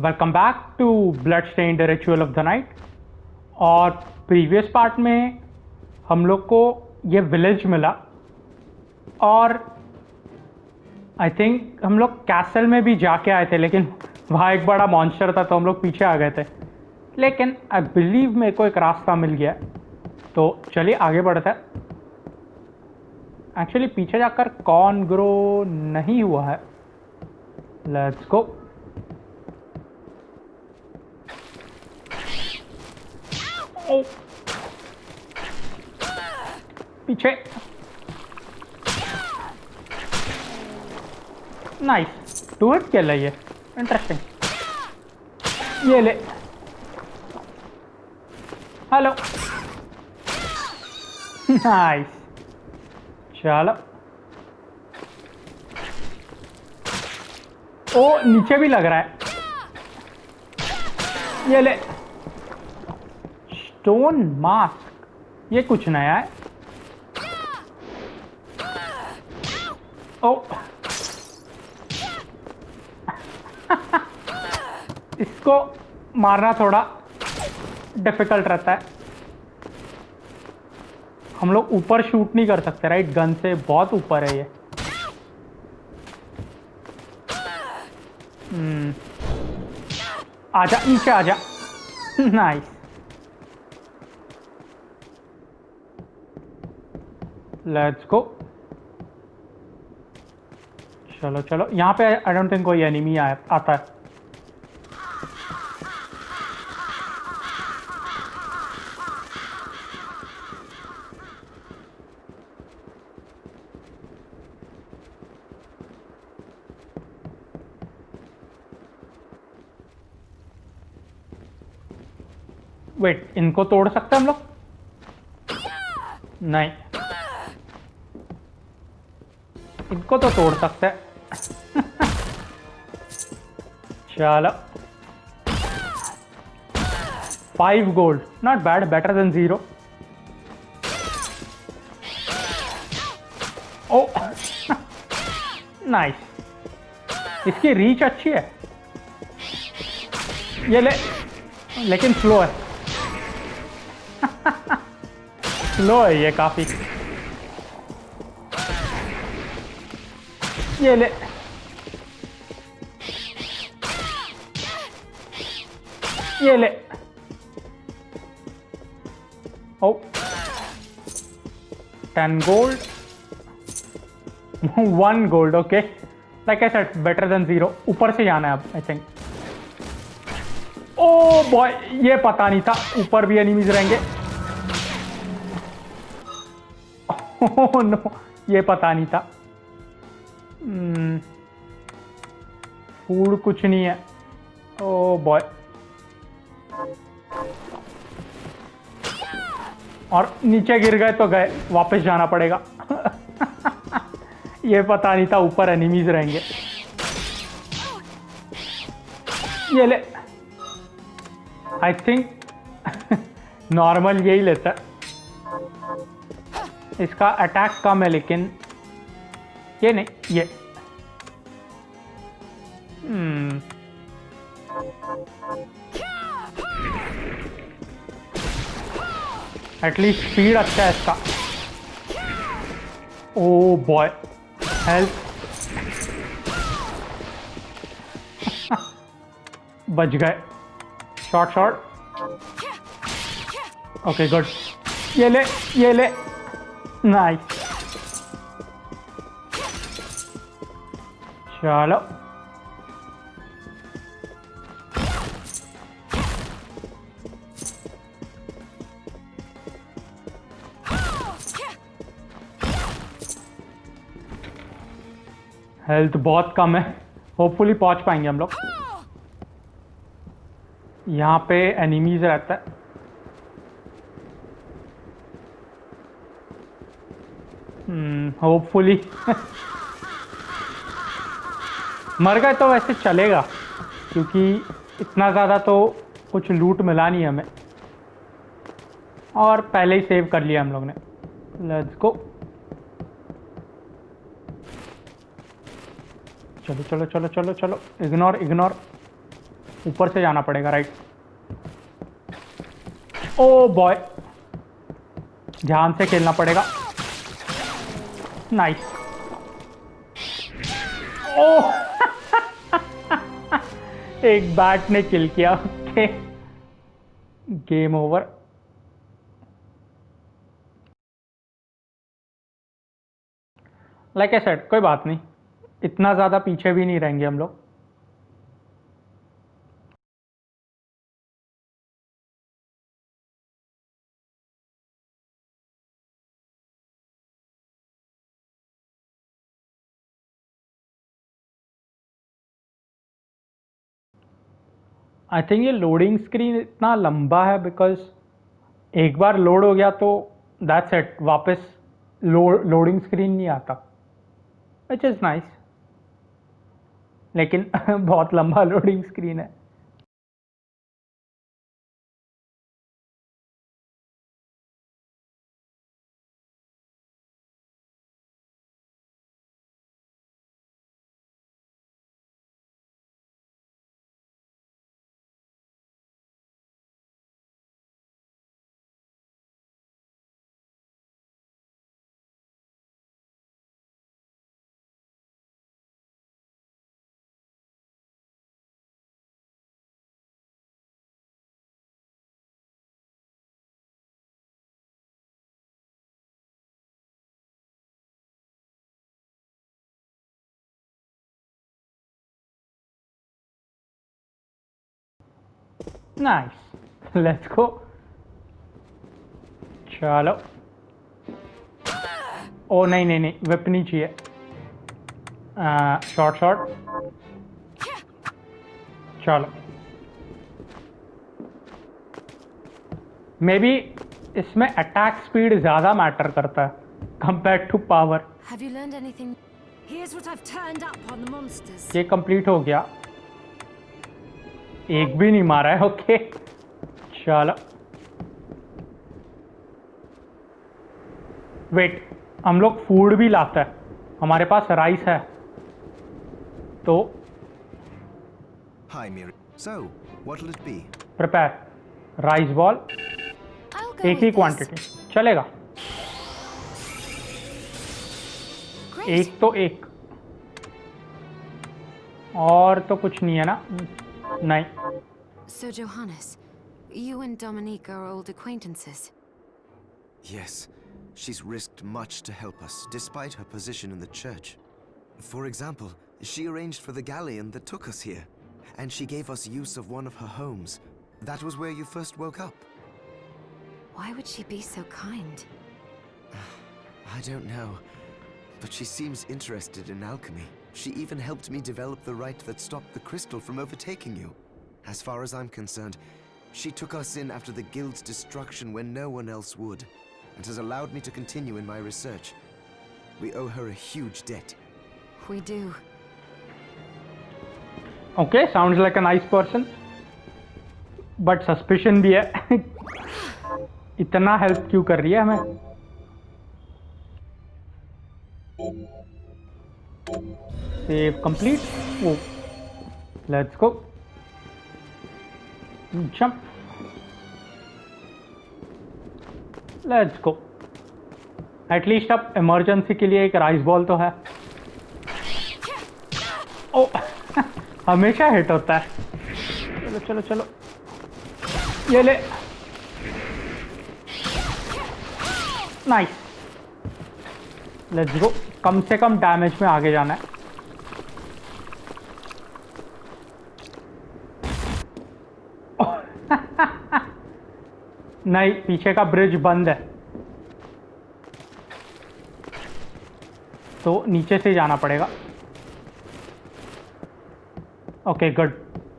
Welcome back to bloodstained ritual of the night. और previous part में हम लोग को ये विलेज मिला और आई थिंक हम लोग कैसल में भी जाके आए थे, लेकिन वहाँ एक बड़ा मॉन्स्टर था तो हम लोग पीछे आ गए थे। लेकिन आई बिलीव मेरे को एक रास्ता मिल गया, तो चलिए आगे बढ़ते हैं। एक्चुअली पीछे जाकर कॉर्न ग्रो नहीं हुआ है। Let's go. पीछे। नाइस, टू हिट किल है ये, इंटरेस्टिंग। ये ले। हेलो। नाइस, चलो। ओ नीचे भी लग रहा है। ये ले। स्टोन मास्क, ये कुछ नया है। ओ इसको मारना थोड़ा डिफिकल्ट रहता है। हम लोग ऊपर शूट नहीं कर सकते राइट, गन से बहुत ऊपर है ये। आजा नीचे आजा। नाइस। Let's go. चलो चलो, यहाँ पे आई डोंट थिंक कोई एनिमी आता है। वेट, इनको तोड़ सकते हैं हम लोग? नहीं, इनको तो तोड़ सकते हैं। चलो, 5 gold, not bad, better than 0। Oh nice, इसकी रीच अच्छी है। ये ले, लेकिन स्लो है। स्लो है ये काफी। ये ले। ये ले। Oh 10 gold, 1 gold. Okay, like I said, better than 0। ऊपर से जाना है अब आई थिंक। ओ बॉय, ये पता नहीं था ऊपर भी एनिमीज रहेंगे। ओह नो, ये पता नहीं था। फूड कुछ नहीं है। ओ बॉय, और नीचे गिर गए तो गए, वापस जाना पड़ेगा। ये पता नहीं था ऊपर एनिमीज रहेंगे। ये ले। आई थिंक नॉर्मल यही लेता है। इसका अटैक कम है, लेकिन ये नहीं, ये एटलीस्ट स्पीड अच्छा है इसका। Oh boy, health. बच गए। Shot shot. Okay good. ये ले, ये ले। नाइस। चलो, हेल्थ बहुत कम है। होपफुली पहुंच पाएंगे हम लोग। यहाँ पे एनिमीज रहता है। होपफुली। मर गए तो वैसे चलेगा, क्योंकि इतना ज़्यादा तो कुछ लूट मिला नहीं हमें, और पहले ही सेव कर लिया हम लोग ने। Let's go. चलो चलो चलो चलो चलो, इग्नोर इग्नोर। ऊपर से जाना पड़ेगा, राइट। ओ बॉय, ध्यान से खेलना पड़ेगा। नाइस। ओ एक बैट ने किल किया। Okay, game over. Like I said, कोई बात नहीं, इतना ज्यादा पीछे भी नहीं रहेंगे हम लोग। आई थिंक ये लोडिंग स्क्रीन इतना लंबा है बिकॉज एक बार लोड हो गया तो दैट्स इट, वापस लोडिंग स्क्रीन नहीं आता, विच इज़ नाइस, लेकिन बहुत लंबा लोडिंग स्क्रीन है। Nice, let's go. चलो, ओ नहीं नहीं नहीं, विप नहीं चाहिए। शॉर्ट शॉर्ट, चलो। मे बी इसमें अटैक स्पीड ज्यादा मैटर करता है कंपेयर टू पावर। ये कंप्लीट हो गया, एक भी नहीं मारा है। ओके चलो, वेट, हम लोग फूड भी लाते हैं, हमारे पास राइस है तो प्रिपेयर राइस बॉल, एक ही क्वांटिटी चलेगा, एक तो एक, और तो कुछ नहीं है ना? नहीं। So Johannes, you and Dominique are old acquaintances. Yes, she's risked much to help us, despite her position in the church. For example, she arranged for the galleon that took us here, and she gave us use of one of her homes. That was where you first woke up. Why would she be so kind? I don't know, but she seems interested in alchemy. She even helped me develop the rite that stopped the crystal from overtaking you. As far as I'm concerned, she took us in after the guild's destruction when no one else would, and has allowed me to continue in my research. We owe her a huge debt. We do. Okay, sounds like a nice person, but suspicion भी है। इतना help क्यों कर रही है हमें? Save complete. Oh, let's go. Jump. Let's go. At least अब emergency के लिए एक राइस बॉल तो है। ओ हमेशा हिट होता है। चलो चलो चलो, ये ले। नाइस, लेट्स गो। कम से कम डैमेज में आगे जाना है। नहीं, पीछे का ब्रिज बंद है तो नीचे से जाना पड़ेगा। Okay good.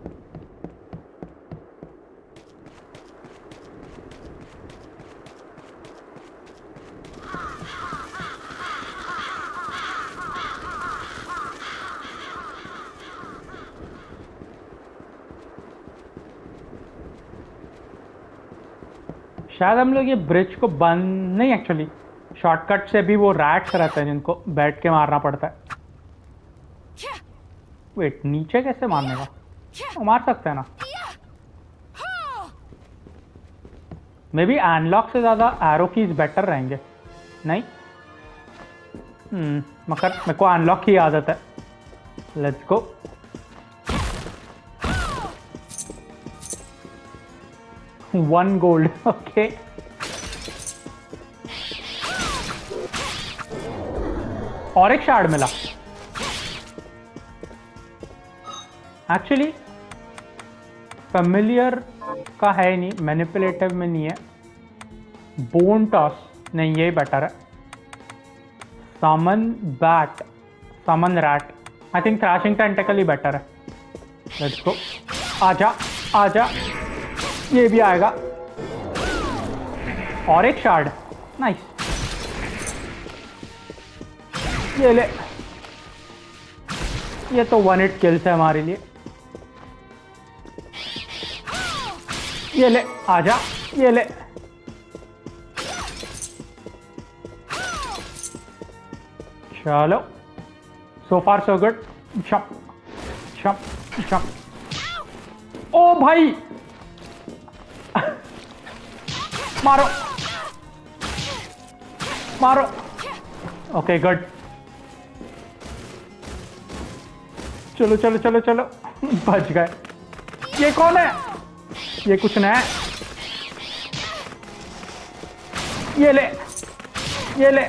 शायद हम लोग ये ब्रिज को बंद नहीं, एक्चुअली शॉर्टकट से भी वो रैट्स रहते हैं जिनको बैठ के मारना पड़ता है। वेट, नीचे कैसे मारने का? मार सकते हैं ना। मे बी एनलॉक से ज्यादा एरो कीज बेटर रहेंगे, नहीं? मगर मेरे को अनलॉक की आदत है। Let's go. One gold, okay. और एक शार्ड मिला। एक्चुअली फेमिलियर का है नहीं, मैनिपुलेटिव में नहीं है। बोन टॉस, नहीं ये बेटर है। Summon bat, summon rat, I think thrashing tentacle ही बेटर है। Let's go. आजा आजा, ये भी आएगा। और एक शार्ड, नाइस। ये ले, ये तो 1 हिट किल्स है हमारे लिए। ये ले, आजा, ये ले। चलो, so far so good. Jump jump jump. Oh भाई, मारो मारो। Okay good. चलो चलो चलो चलो, बच गए। ये कौन है? ये कुछ नया है। ये ले, ये ले।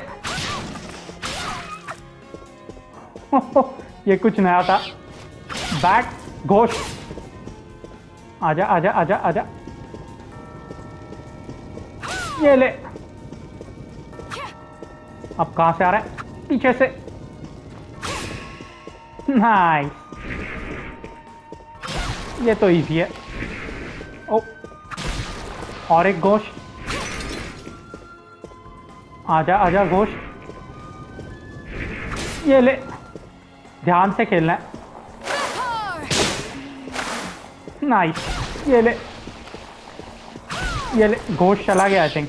ये कुछ नया था। बैट घोष, आजा आजा आजा आजा। ये ले। अब कहां से आ रहा है? पीछे से। नाइस, ये तो इजी है। ओ, और एक घोष। आजा आजा घोष। ये ले, ध्यान से खेलना है। नाइस, ये ले, ये ले। घोष चला गया आई थिंक।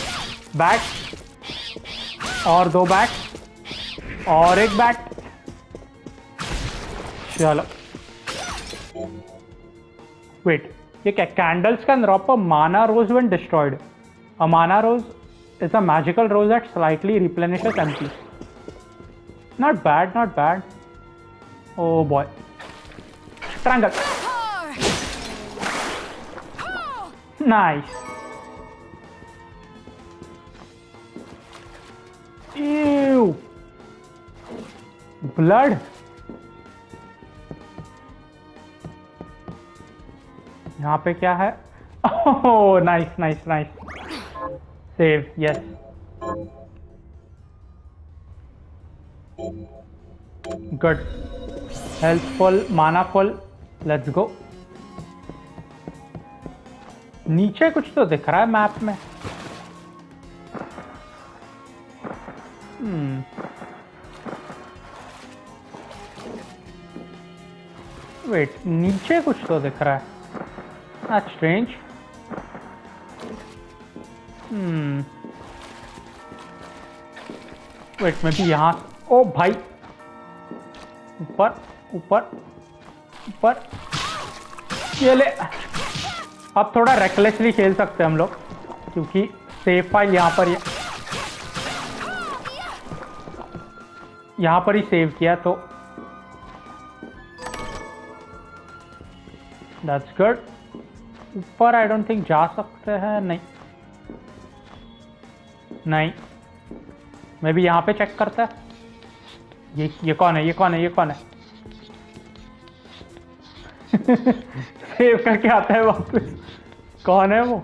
बैट, और 2 बैट, और एक बैट। चलो, वेट, ये क्या? कैंडल्स कैन ड्रॉप अ माना रोज व्हेन डिस्ट्रॉयड। अ माना रोज is a magical rose that slightly replenishes MP. Not bad, not bad. Oh boy. Triangle. Nice. Ew. Blood. यहाँ पे क्या है? Oh, nice, nice, nice. Save, yes. Good. Health full, mana full. Let's go. नीचे कुछ तो दिख रहा है मैप में। वेट, नीचे कुछ तो दिख रहा है। That's strange. वेट, मैं भी यहाँ। ओ भाई, ऊपर ऊपर ऊपर। ये ले। अब थोड़ा रेकलेसली खेल सकते हैं हम लोग, क्योंकि सेव फाइल यहाँ पर ही सेव किया, तो दैट्स गुड। ऊपर आई डोंट थिंक जा सकते हैं। नहीं नहीं, मैं भी यहाँ पे चेक करता है। ये कौन है? ये कौन है? ये कौन है? सेव करके आता है वापस। कौन है वो?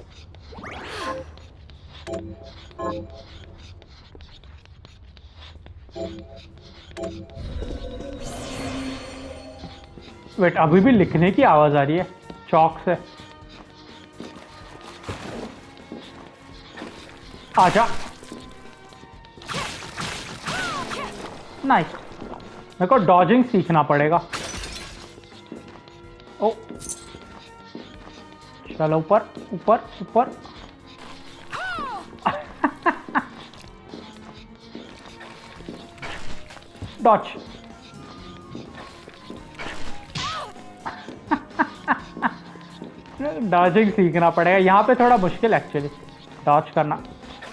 वेट, अभी भी लिखने की आवाज आ रही है चौक से। आजा। नाइस। मेरे को डॉजिंग सीखना पड़ेगा। ओ, चलो ऊपर ऊपर ऊपर। डॉज। डॉजिंग सीखना पड़ेगा, यहाँ पे थोड़ा मुश्किल एक्चुअली डॉज करना।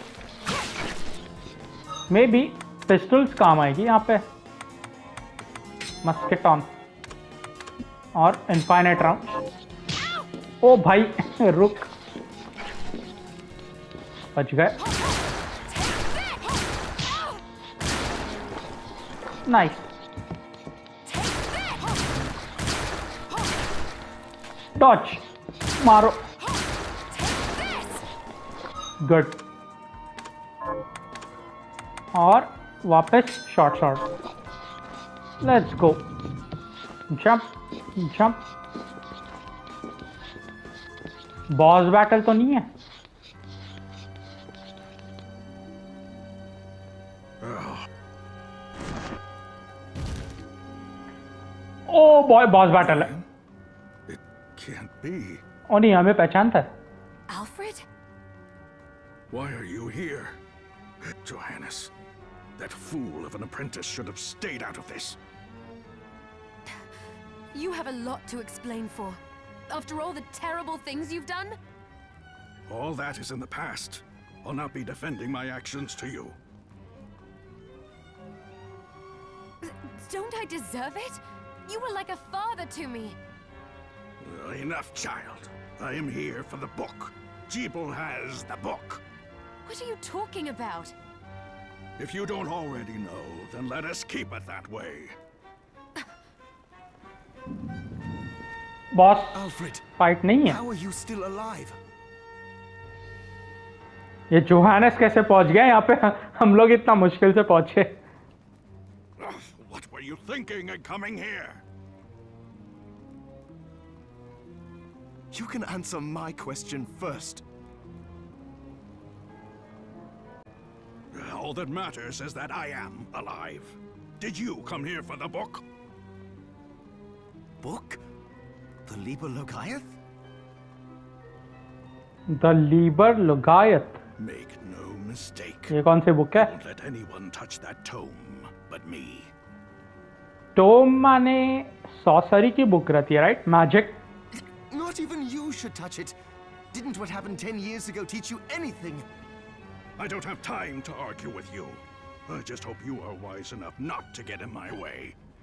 मे बी पिस्टल्स काम आएगी यहाँ पे, मस्केट ऑन और इनफाइनाइट राउंड। ओ भाई रुक, बच गए। नाइस, डॉज मारो, गुड। और वापस short short, let's go, jump jump. Boss battle तो नहीं है? ओ बॉय, बॉस बैटल है। ओ नहीं, हमें पहचानता है। Alfred? Why are you here? Johannes, that fool of an apprentice should have stayed out of this. You have a lot to explain for. After all the terrible things you've done? All that is in the past. I'll not be defending my actions to you. Don't I deserve it? You were like a father to me. Enough, child. I am here for the book. Jeeble has the book. What are you talking about? If you don't already know, then let us keep it that way. Boss Alfred, fight नहीं है। how are you still alive? ये Johannes कैसे पहुंच गया यहाँ पे? हम लोग इतना मुश्किल से पहुंचे। What were you thinking in coming here? You can answer my question first. All that matters is that I am alive. Did you come here for the book? Book? The Liber Logaeth? The Liber Logaeth, Make no mistake. ये कौन सी book है? Don't let anyone touch that tome but me. Tome माने sorcery की book रहती है, right? Magic. Not even you should touch it. Didn't what happened 10 years ago teach you anything? I don't have time to argue with you. I just hope you are wise enough not to get in my way.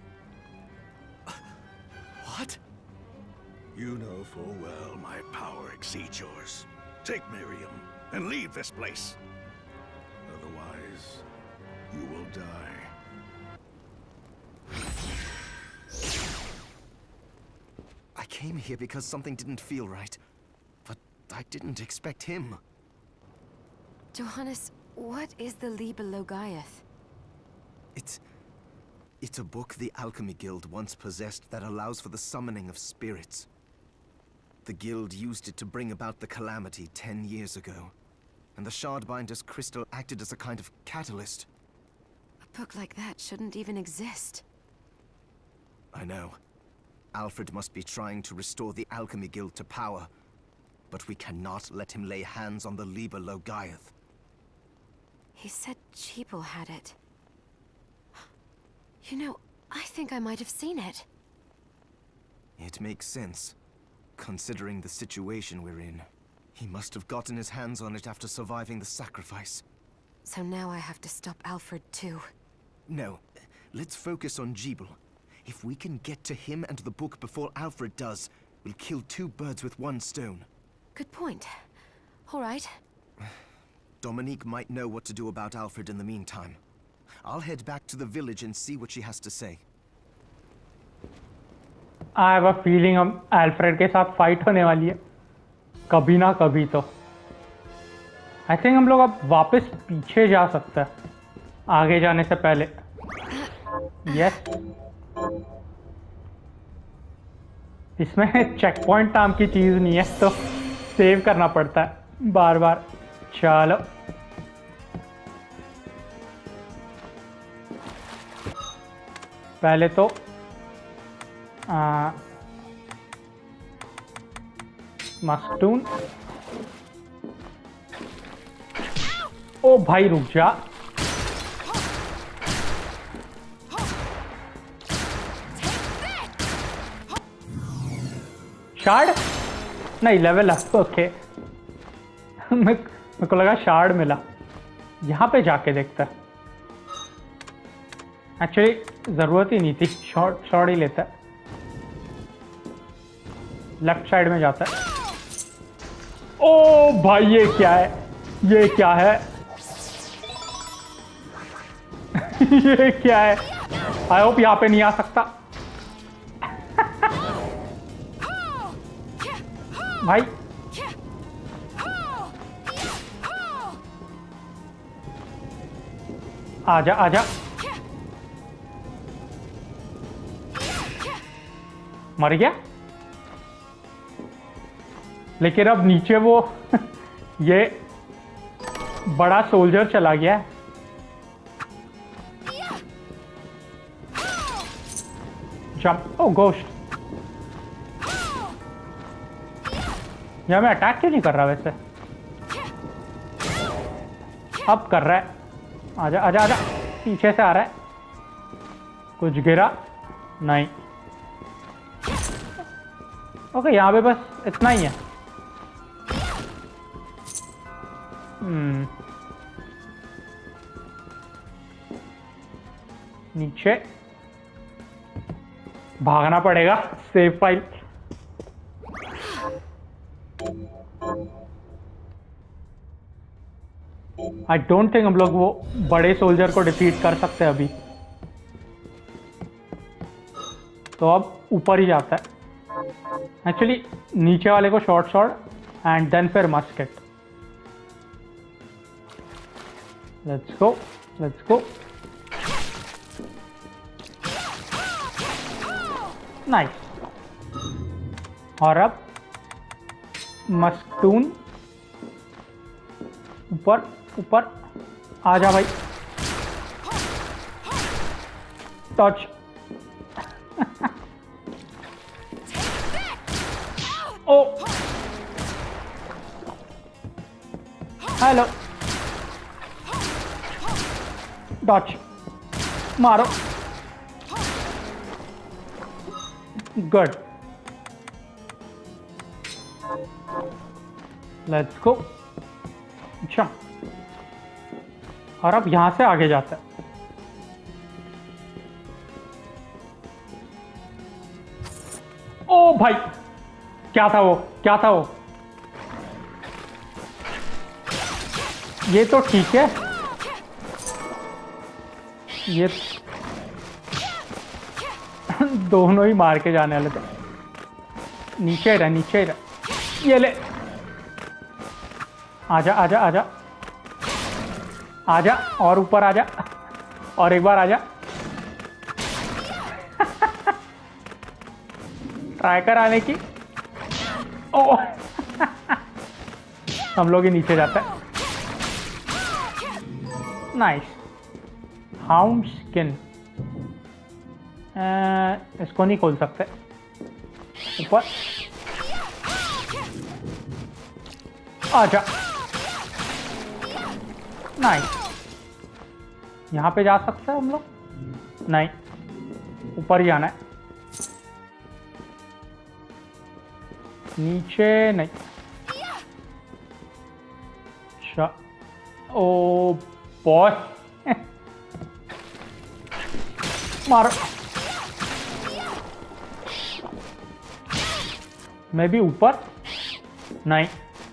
What? You know full well my power exceeds yours. Take Miriam and leave this place. Otherwise, you will die. I came here because something didn't feel right. But I didn't expect him. Johannes, what is the Liber Logaeth? It's a book the Alchemy Guild once possessed that allows for the summoning of spirits. The guild used it to bring about the calamity 10 years ago. And the Shardbinder's crystal acted as a kind of catalyst. A book like that shouldn't even exist. I know. Alfred must be trying to restore the Alchemy Guild to power. But we cannot let him lay hands on the Liber Logaeth. He said Jeeble had it. You know, I think I might have seen it. It makes sense, considering the situation we're in. He must have gotten his hands on it after surviving the sacrifice. So now I have to stop Alfred too. No, let's focus on Jeeble. If we can get to him and the book before Alfred does, we'll kill two birds with one stone. Good point. All right. Dominique might know what to do about Alfred in the meantime. I'll head back to the village and see what she has to say. I have a feeling हम Alfred के साथ fight होने वाली है, कभी ना कभी तो। I think हम लोग अब वापस पीछे जा सकते हैं, आगे जाने से पहले। Yes. इसमें चेक पॉइंट नाम की चीज नहीं है, तो सेव करना पड़ता है बार बार। चलो पहले तो मस्टून। ओ भाई रुक जा। शार्ड नहीं लेवल अप, ओके। मेरे को लगा शार्ड मिला। यहाँ पे जाके देखता है। एक्चुअली जरूरत ही नहीं थी, शॉर्ट ही लेता है। लेफ्ट साइड में जाता है। ओ भाई ये क्या है, ये क्या है? ये क्या है? आई होप यहाँ पे नहीं आ सकता। भाई आजा आजा। मर गया। लेकिन अब नीचे वो ये बड़ा सोल्जर चला गया है। जंप। ओ गोश्त। यह मैं अटैक क्यों नहीं कर रहा वैसे? अब कर रहा है। आजा आजा आजा। पीछे से आ रहा है। कुछ गिरा नहीं। ओके यहाँ पे बस इतना ही है। नीचे भागना पड़ेगा। Save file. I don't think हम लोग वो बड़े सोल्जर को डिफीट कर सकते अभी, तो अब ऊपर ही जाता है। एक्चुअली नीचे वाले को शॉर्ट एंड देन फिर musket. Let's go let's go. Nice. और अब मस्टून। ऊपर ऊपर आ जा भाई। टच। ओ हेलो। डॉच मारो। गुड। Let's go. अच्छा और अब यहां से आगे जाता है। ओ भाई क्या था वो, क्या था वो? ये तो ठीक है। ये दोनों ही मार के जाने वाले थे। नीचे रह नीचे रह। ये ले। आजा आजा आजा आजा। और ऊपर आजा। और एक बार आजा। ट्राई कर आने की। ओ हम लोग ही नीचे जाता है। नाइस। Hound skin. इसको नहीं खोल सकते। ऊपर आजा। नाइस। यहाँ पे जा सकते हैं हम लोग? नहीं, ऊपर ही आना है। नीचे नहीं। अच्छा। Oh boy. मारो। मैं भी ऊपर नहीं।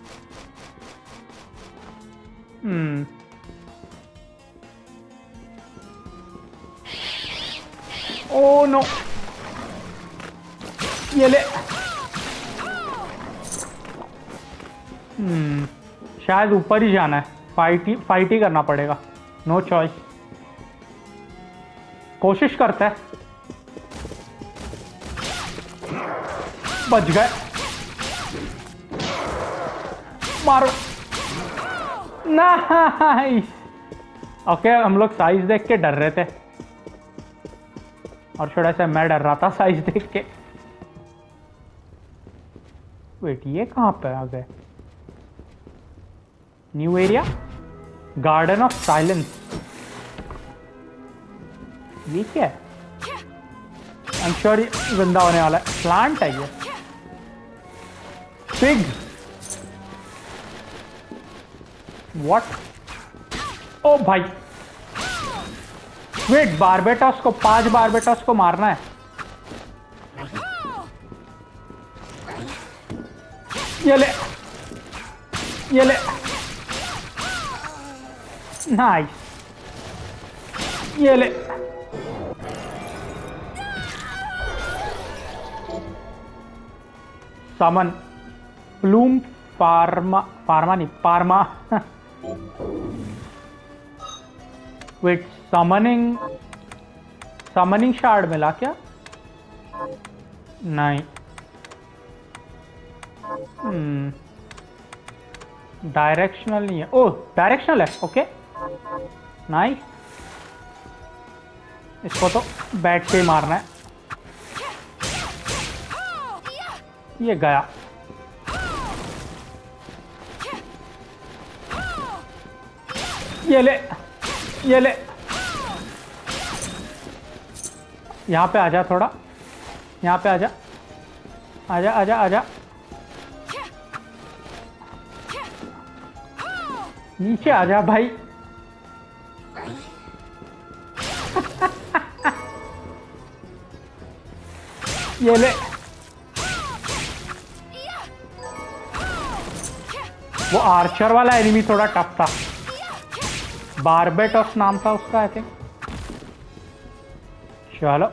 Oh no. ये ले। शायद ऊपर ही जाना है। फाइट ही करना पड़ेगा। No choice. कोशिश करता है। बच गए। मारो। नाइस। ओके हम लोग साइज देख के डर रहे थे, और थोड़ा सा मैं डर रहा था साइज देख के। वेट ये कहाँ पे आ गए? New area. Garden of silence. ये क्या है? आई एम श्योर ये जिंदा होने वाला है। प्लांट है ये। Pig, what? ओ भाई वेट, बारबेटॉस को 5 बारबेटॉस को मारना है। ये ले, ये ले, नाइस, ये ले। समन प्लूम फार्मा नहीं, पार्मा। वेट, समनिंग शार्ड मिला क्या? नहीं। डायरेक्शनल नहीं है। ओह डायरेक्शनल है, ओके नाइस। इसको तो बैठ के ही मारना है। ये गया। ये ले, ये ले। यहाँ पे आजा, थोड़ा यहाँ पे आजा, आजा आजा आजा। नीचे आजा भाई। ये ले। वो आर्चर वाला एनिमी थोड़ा टफ था। बारबेटॉस नाम था उसका आई थिंक। चलो।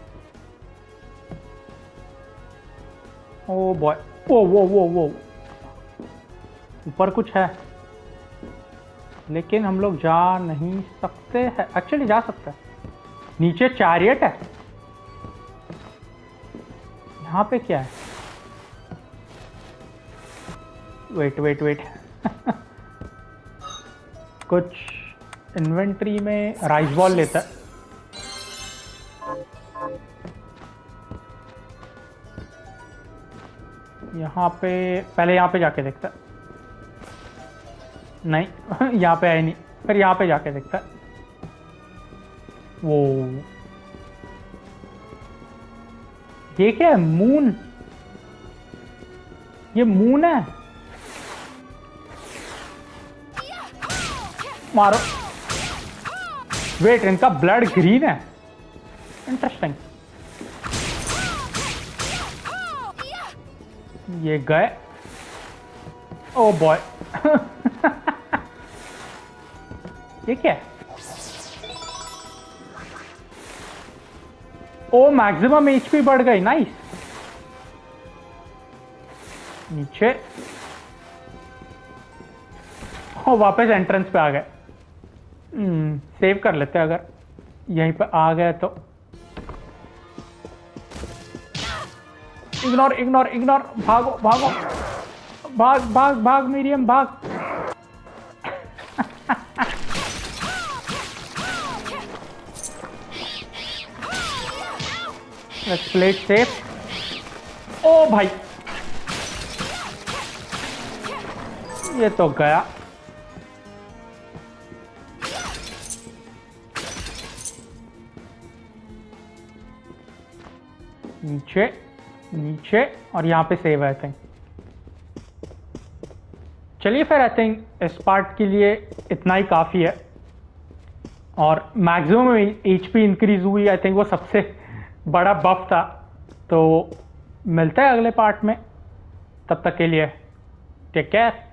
ओ बॉय, ओ वो ऊपर कुछ है लेकिन हम लोग जा नहीं सकते हैं। एक्चुअली जा सकते हैं। नीचे चैरियट है। यहाँ पे क्या है? Wait wait wait. कुछ इन्वेंट्री में राइस बॉल लेता है। यहाँ पे पहले यहाँ पे जाके देखता है। नहीं यहाँ पे है नहीं, फिर यहाँ पे जाके देखता है। वो ये क्या है? मून। ये मून है। मारो। वेट, इनका ब्लड ग्रीन है। इंटरेस्टिंग। ये गए। Oh boy. ये क्या है? ओ मैक्सिमम एचपी बढ़ गई, नाइस। नीचे। ओ वापस एंट्रेंस पे आ गए। सेव कर लेते हैं अगर यहीं पे आ गए तो। Ignore ignore ignore. भागो भागो, भाग भाग भाग मीडियम भाग। Let's play it safe। ओ भाई, ये तो गया। नीचे नीचे, और यहाँ पे सेव है आई थिंक। चलिए फिर आई थिंक इस पार्ट के लिए इतना ही काफ़ी है। और मैक्सिमम एचपी इंक्रीज हुई आई थिंक, वो सबसे बड़ा बफ था। तो मिलता है अगले पार्ट में, तब तक के लिए टेक केयर।